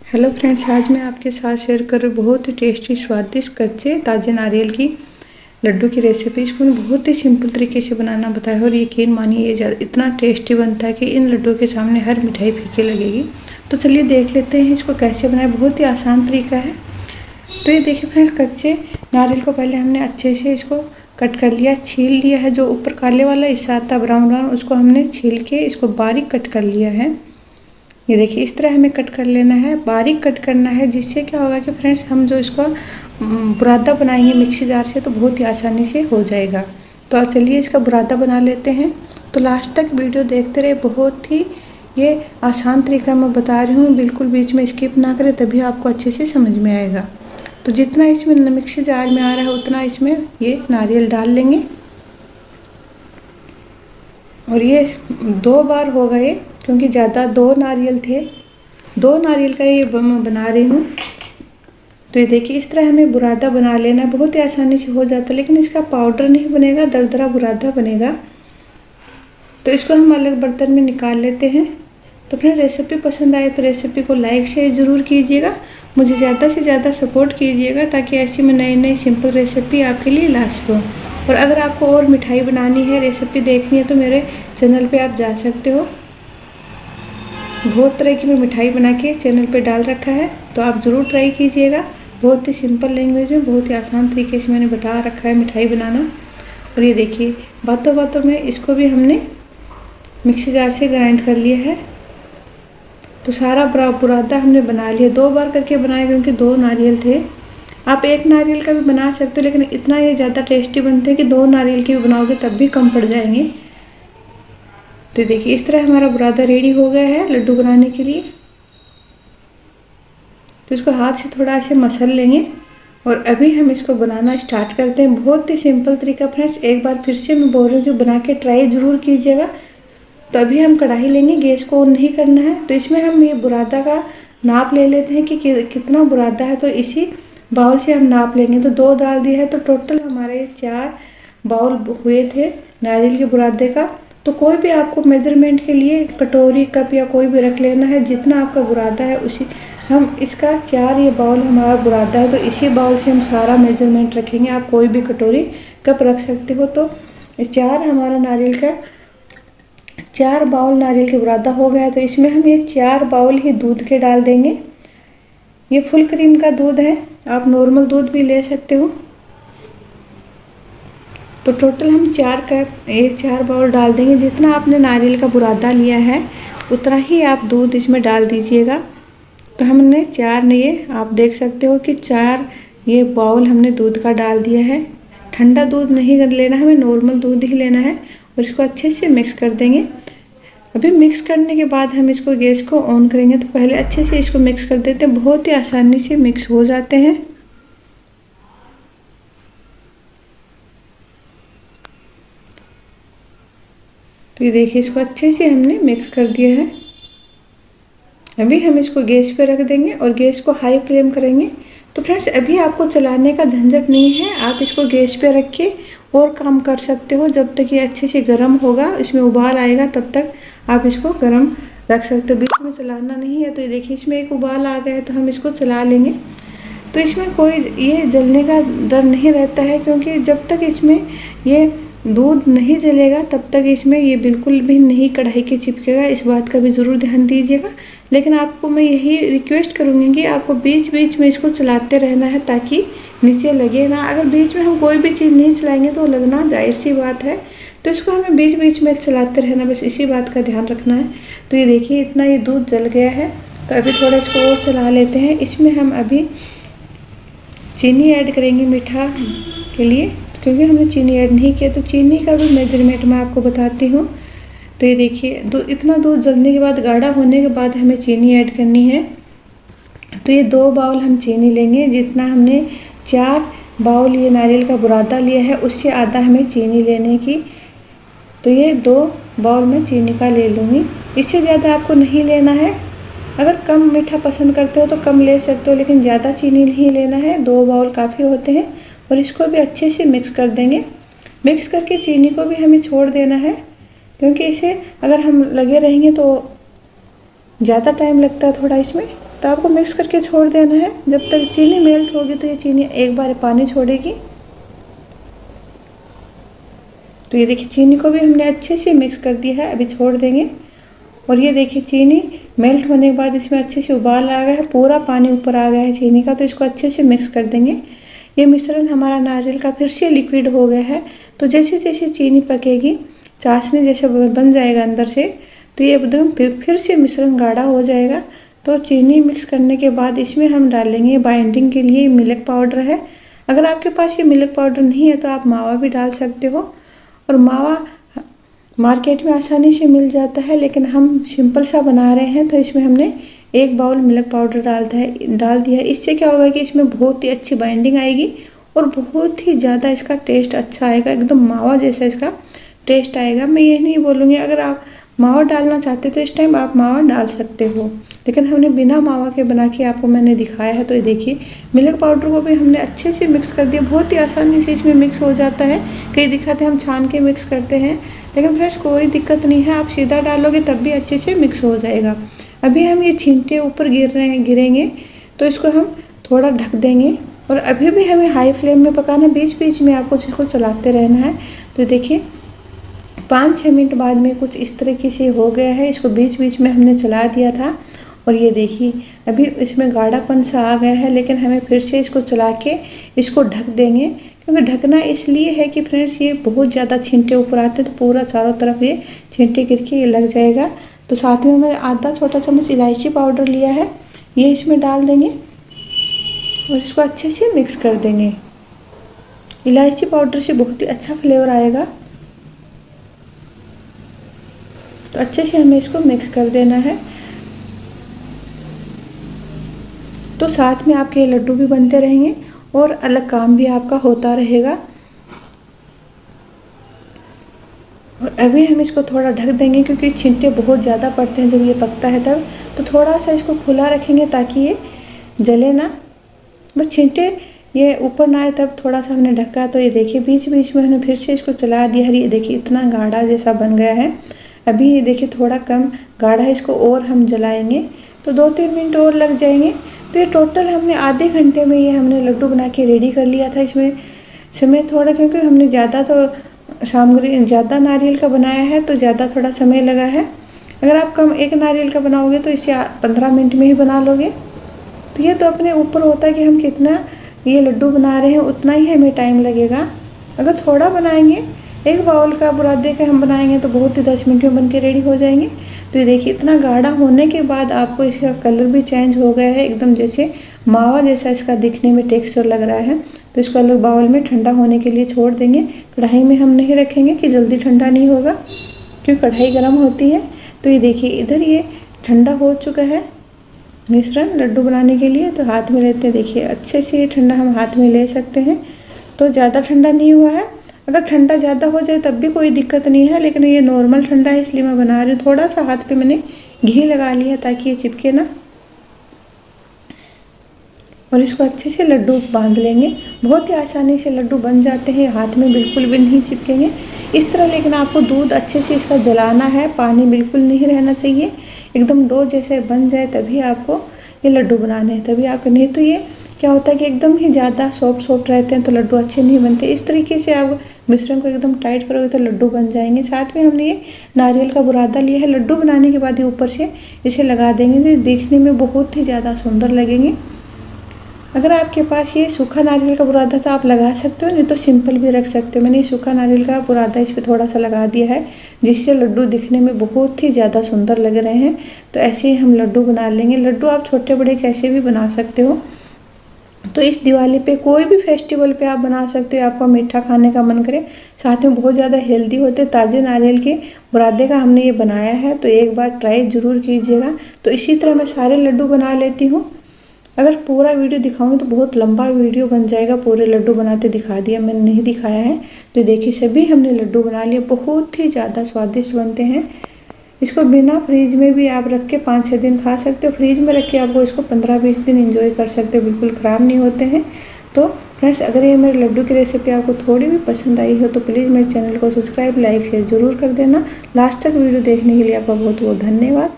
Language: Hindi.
हेलो फ्रेंड्स, आज मैं आपके साथ शेयर कर रही हूँ बहुत ही टेस्टी स्वादिष्ट कच्चे ताजे नारियल की लड्डू की रेसिपी। इसको मैं बहुत ही सिंपल तरीके से बनाना बताया और यकीन मानिए ये इतना टेस्टी बनता है कि इन लड्डू के सामने हर मिठाई फीकी लगेगी। तो चलिए देख लेते हैं इसको कैसे बनाएं। बहुत ही आसान तरीका है। तो ये देखिए फ्रेंड्स, कच्चे नारियल को पहले हमने अच्छे से इसको कट कर लिया, छील लिया है। जो ऊपर काले वाला हिस्सा आता ब्राउन ब्राउन, उसको हमने छील के इसको बारीक कट कर लिया है। ये देखिए इस तरह हमें कट कर लेना है, बारीक कट करना है, जिससे क्या होगा कि फ्रेंड्स हम जो इसको बुरादा बनाएंगे मिक्सी जार से तो बहुत ही आसानी से हो जाएगा। तो चलिए इसका बुरादा बना लेते हैं। तो लास्ट तक वीडियो देखते रहे, बहुत ही ये आसान तरीका मैं बता रही हूँ, बिल्कुल बीच में स्किप ना करें, तभी आपको अच्छे से समझ में आएगा। तो जितना इसमें मिक्सी जार में आ रहा है उतना इसमें ये नारियल डाल लेंगे। और ये 2 बार हो गए क्योंकि ज़्यादा 2 नारियल थे, 2 नारियल का ये मैं बना रही हूँ। तो ये देखिए इस तरह हमें बुरादा बना लेना है, बहुत ही आसानी से हो जाता है, लेकिन इसका पाउडर नहीं बनेगा, दरदरा बुरादा बनेगा। तो इसको हम अलग बर्तन में निकाल लेते हैं। तो फिर रेसिपी पसंद आए तो रेसिपी को लाइक शेयर ज़रूर कीजिएगा, मुझे ज़्यादा से ज़्यादा सपोर्ट कीजिएगा ताकि ऐसी मैं नई नई सिंपल रेसिपी आपके लिए ला सकूँ। और अगर आपको और मिठाई बनानी है, रेसिपी देखनी है तो मेरे चैनल पे आप जा सकते हो। बहुत तरह की मैं मिठाई बना के चैनल पे डाल रखा है, तो आप ज़रूर ट्राई कीजिएगा। बहुत ही सिंपल लैंग्वेज में बहुत ही आसान तरीके से मैंने बता रखा है मिठाई बनाना। और ये देखिए बातों बातों में इसको भी हमने मिक्सी जार से ग्राइंड कर लिया है। तो सारा बुरादा हमने बना लिया, 2 बार करके बनाए क्योंकि 2 नारियल थे। आप 1 नारियल का भी बना सकते हो, लेकिन इतना ये ज़्यादा टेस्टी बनते हैं कि 2 नारियल की भी बनाओगे तब भी कम पड़ जाएंगे। तो देखिए इस तरह हमारा बुरादा रेडी हो गया है लड्डू बनाने के लिए। तो इसको हाथ से थोड़ा ऐसे मसल लेंगे और अभी हम इसको बनाना स्टार्ट करते हैं। बहुत ही सिंपल तरीका फ्रेंड्स, एक बार फिर से मैं बोल रही हूँ कि बना के ट्राई ज़रूर कीजिएगा। तो अभी हम कढ़ाई लेंगे, गैस को ऑन नहीं करना है। तो इसमें हम ये बुरादा का नाप ले लेते हैं कि कितना बुरादा है, तो इसी बाउल से हम नाप लेंगे। तो 2 डाल दिया है, तो टोटल हमारे 4 बाउल हुए थे नारियल के बुरादे का। तो कोई भी आपको मेजरमेंट के लिए कटोरी कप या कोई भी रख लेना है, जितना आपका बुरादा है उसी हम इसका 4 ये बाउल हमारा बुरादा है, तो इसी बाउल से हम सारा मेजरमेंट रखेंगे। आप कोई भी कटोरी कप रख सकते हो। तो 4 हमारा नारियल का 4 बाउल नारियल के बुरादा हो गया। तो इसमें हम ये 4 बाउल ही दूध के डाल देंगे। ये फुल क्रीम का दूध है, आप नॉर्मल दूध भी ले सकते हो। तो टोटल हम 4 बाउल डाल देंगे। जितना आपने नारियल का बुरादा लिया है उतना ही आप दूध इसमें डाल दीजिएगा। तो हमने 4 ने ये आप देख सकते हो कि 4 ये बाउल हमने दूध का डाल दिया है। ठंडा दूध नहीं लेना, हमें नॉर्मल दूध ही लेना है। और इसको अच्छे से मिक्स कर देंगे। अभी मिक्स करने के बाद हम इसको गैस को ऑन करेंगे। तो पहले अच्छे से इसको मिक्स कर देते हैं, बहुत ही आसानी से मिक्स हो जाते हैं। तो ये देखिए इसको अच्छे से हमने मिक्स कर दिया है। अभी हम इसको गैस पे रख देंगे और गैस को हाई फ्लेम करेंगे। तो फ्रेंड्स अभी आपको चलाने का झंझट नहीं है, आप इसको गैस पे रख के और काम कर सकते हो। जब तक ये अच्छे से गर्म होगा, इसमें उबाल आएगा, तब तक आप इसको गर्म रख सकते हो, बीच में चलाना नहीं है। तो ये देखिए इसमें एक उबाल आ गया है, तो हम इसको चला लेंगे। तो इसमें कोई ये जलने का डर नहीं रहता है, क्योंकि जब तक इसमें ये दूध नहीं जलेगा तब तक इसमें ये बिल्कुल भी नहीं कढ़ाई के चिपकेगा। इस बात का भी ज़रूर ध्यान दीजिएगा। लेकिन आपको मैं यही रिक्वेस्ट करूँगी कि आपको बीच बीच में इसको चलाते रहना है ताकि नीचे लगे ना। अगर बीच में हम कोई भी चीज़ नहीं चलाएंगे तो लगना जाहिर सी बात है। तो इसको हमें बीच बीच में चलाते रहना, बस इसी बात का ध्यान रखना है। तो ये देखिए इतना ये दूध जल गया है। तो अभी थोड़ा इसको और चला लेते हैं। इसमें हम अभी चीनी ऐड करेंगे मीठा के लिए, क्योंकि हमने चीनी ऐड नहीं किया। तो चीनी का भी मेजरमेंट मैं आपको बताती हूँ। तो ये देखिए इतना दूध जलने के बाद, गाढ़ा होने के बाद हमें चीनी ऐड करनी है। तो ये 2 बाउल हम चीनी लेंगे। जितना हमने 4 बाउल ये नारियल का बुरादा लिया है उससे आधा हमें चीनी लेने की। तो ये 2 बाउल मैं चीनी का ले लूँगी, इससे ज़्यादा आपको नहीं लेना है। अगर कम मीठा पसंद करते हो तो कम ले सकते हो, लेकिन ज़्यादा चीनी नहीं लेना है, 2 बाउल काफ़ी होते हैं। और इसको भी अच्छे से मिक्स कर देंगे। मिक्स करके चीनी को भी हमें छोड़ देना है, क्योंकि इसे अगर हम लगे रहेंगे तो ज़्यादा टाइम लगता है थोड़ा इसमें। तो आपको मिक्स करके छोड़ देना है। जब तक चीनी मेल्ट होगी तो ये चीनी एक बार पानी छोड़ेगी। तो ये देखिए चीनी को भी हमने अच्छे से मिक्स कर दिया है, अभी छोड़ देंगे। और ये देखिए चीनी मेल्ट होने के बाद इसमें अच्छे से उबाल आ गया है, पूरा पानी ऊपर आ गया है चीनी का। तो इसको अच्छे से मिक्स कर देंगे। ये मिश्रण हमारा नारियल का फिर से लिक्विड हो गया है। तो जैसे जैसे चीनी पकेगी, चाशनी जैसे बन जाएगा अंदर से, तो ये एकदम फिर से मिश्रण गाढ़ा हो जाएगा। तो चीनी मिक्स करने के बाद इसमें हम डालेंगे बाइंडिंग के लिए मिल्क पाउडर है। अगर आपके पास ये मिल्क पाउडर नहीं है तो आप मावा भी डाल सकते हो। और मावा मार्केट में आसानी से मिल जाता है, लेकिन हम सिंपल सा बना रहे हैं तो इसमें हमने 1 बाउल मिल्क पाउडर डाल दिया है। इससे क्या होगा कि इसमें बहुत ही अच्छी बाइंडिंग आएगी और बहुत ही ज़्यादा इसका टेस्ट अच्छा आएगा, एकदम मावा जैसा इसका टेस्ट आएगा। मैं ये नहीं बोलूँगी, अगर आप मावा डालना चाहते तो इस टाइम आप मावा डाल सकते हो, लेकिन हमने बिना मावा के बना के आपको मैंने दिखाया है। तो ये देखिए मिल्क पाउडर को भी हमने अच्छे से मिक्स कर दिया, बहुत ही आसानी से इसमें मिक्स हो जाता है। कई दिखाते हैं हम छान के मिक्स करते हैं, लेकिन फ्रेंड्स कोई दिक्कत नहीं है, आप सीधा डालोगे तब भी अच्छे से मिक्स हो जाएगा। अभी हम ये छींटे ऊपर गिरेंगे तो इसको हम थोड़ा ढक देंगे। और अभी भी हमें हाई फ्लेम में पकाना, बीच बीच में आपको इसको चलाते रहना है। तो देखिए 5-6 मिनट बाद में कुछ इस तरीके से हो गया है। इसको बीच बीच में हमने चला दिया था और ये देखिए अभी इसमें गाढ़ापन सा आ गया है, लेकिन हमें फिर से इसको चला के इसको ढक देंगे। क्योंकि ढकना इसलिए है कि फ्रेंड्स ये बहुत ज़्यादा छींटे ऊपर आते हैं तो पूरा चारों तरफ ये छींटे गिर के ये लग जाएगा। तो साथ में मैं आधा छोटा चम्मच इलायची पाउडर लिया है, ये इसमें डाल देंगे और इसको अच्छे से मिक्स कर देंगे। इलायची पाउडर से बहुत ही अच्छा फ्लेवर आएगा। तो अच्छे से हमें इसको मिक्स कर देना है। तो साथ में आपके लड्डू भी बनते रहेंगे और अलग काम भी आपका होता रहेगा। और अभी हम इसको थोड़ा ढक देंगे, क्योंकि छींटे बहुत ज़्यादा पड़ते हैं जब ये पकता है तब। तो थोड़ा सा इसको खुला रखेंगे ताकि ये जले ना, बस छींटे ये ऊपर ना आए तब थोड़ा सा हमने ढका। तो ये देखिए बीच बीच में हमने फिर से इसको चला दिया। ये देखिए इतना गाढ़ा जैसा बन गया है। अभी ये देखिए थोड़ा कम गाढ़ा है, इसको और हम जलाएंगे तो 2-3 मिनट और लग जाएंगे। तो ये टोटल हमने आधे घंटे में ये हमने लड्डू बना के रेडी कर लिया था। इसमें समय थोड़ा, क्योंकि हमने ज़्यादा तो सामग्री ज़्यादा नारियल का बनाया है तो ज़्यादा थोड़ा समय लगा है। अगर आप कम एक नारियल का बनाओगे तो इसे 15 मिनट में ही बना लोगे। तो ये तो अपने ऊपर होता है कि हम कितना ये लड्डू बना रहे हैं, उतना ही हमें टाइम लगेगा। अगर थोड़ा बनाएंगे, 1 बाउल का बुरादे का हम बनाएंगे तो बहुत ही 10 मिनट में बन के रेडी हो जाएंगे। तो ये देखिए इतना गाढ़ा होने के बाद आपको इसका कलर भी चेंज हो गया है, एकदम जैसे मावा जैसा इसका दिखने में टेक्सचर लग रहा है। तो इसको अलग बाउल में ठंडा होने के लिए छोड़ देंगे। कढ़ाई में हम नहीं रखेंगे कि जल्दी ठंडा नहीं होगा, क्योंकि कढ़ाई गर्म होती है। तो ये देखिए इधर ये ठंडा हो चुका है मिश्रण लड्डू बनाने के लिए। तो हाथ में लेते हैं, देखिए अच्छे से ये ठंडा हम हाथ में ले सकते हैं। तो ज़्यादा ठंडा नहीं हुआ है, अगर ठंडा ज़्यादा हो जाए तब भी कोई दिक्कत नहीं है, लेकिन ये नॉर्मल ठंडा है इसलिए मैं बना रही हूँ। थोड़ा सा हाथ पे मैंने घी लगा लिया है ताकि ये चिपके ना। और इसको अच्छे से लड्डू बांध लेंगे। बहुत ही आसानी से लड्डू बन जाते हैं, हाथ में बिल्कुल भी नहीं चिपकेंगे इस तरह। लेकिन आपको दूध अच्छे से इसका जलाना है, पानी बिल्कुल नहीं रहना चाहिए, एकदम डो जैसे बन जाए तभी आपको ये लड्डू बनाने हैं, तभी आपको। नहीं तो ये क्या होता है कि एकदम ही ज़्यादा सॉफ्ट रहते हैं तो लड्डू अच्छे नहीं बनते। इस तरीके से आप मिश्रण को एकदम टाइट करोगे तो लड्डू बन जाएंगे। साथ में हमने ये नारियल का बुरादा लिया है। लड्डू बनाने के बाद ये ऊपर से इसे लगा देंगे, जो देखने में बहुत ही ज़्यादा सुंदर लगेंगे। अगर आपके पास ये सूखा नारियल का बुरादा तो आप लगा सकते हो, नहीं तो सिंपल भी रख सकते हो। मैंने ये सूखा नारियल का बुरादा इस पर थोड़ा सा लगा दिया है, जिससे लड्डू दिखने में बहुत ही ज़्यादा सुंदर लग रहे हैं। तो ऐसे ही हम लड्डू बना लेंगे। लड्डू आप छोटे बड़े कैसे भी बना सकते हो। तो इस दिवाली पे कोई भी फेस्टिवल पे आप बना सकते हो, आपका मीठा खाने का मन करे। साथ में बहुत ज़्यादा हेल्दी होते, ताज़े नारियल के बुरादे का हमने ये बनाया है, तो एक बार ट्राई ज़रूर कीजिएगा। तो इसी तरह मैं सारे लड्डू बना लेती हूँ। अगर पूरा वीडियो दिखाऊंगी तो बहुत लंबा वीडियो बन जाएगा। पूरे लड्डू बनाते दिखा दिया, मैंने नहीं दिखाया है। तो देखिए सभी हमने लड्डू बना लिए, बहुत ही ज़्यादा स्वादिष्ट बनते हैं। इसको बिना फ्रीज में भी आप रख के 5-6 दिन खा सकते हो। फ्रीज में रख के आपको इसको 15-20 दिन एंजॉय कर सकते हो, बिल्कुल ख़राब नहीं होते हैं। तो फ्रेंड्स, अगर ये मेरे लड्डू की रेसिपी आपको थोड़ी भी पसंद आई हो तो प्लीज़ मेरे चैनल को सब्सक्राइब, लाइक, शेयर ज़रूर कर देना। लास्ट तक वीडियो देखने के लिए आपका बहुत बहुत धन्यवाद।